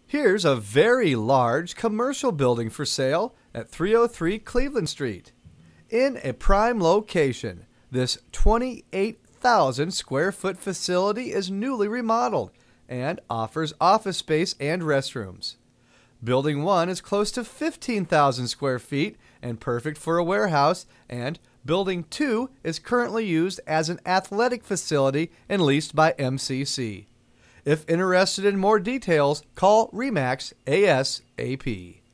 Here's a very large commercial building for sale at 303 Cleveland Street. In a prime location, this 28,000 square foot facility is newly remodeled and offers office space and restrooms. Building 1 is close to 15,000 square feet and perfect for a warehouse, and Building 2 is currently used as an athletic facility and leased by MCC. If interested in more details, call RE/MAX ASAP.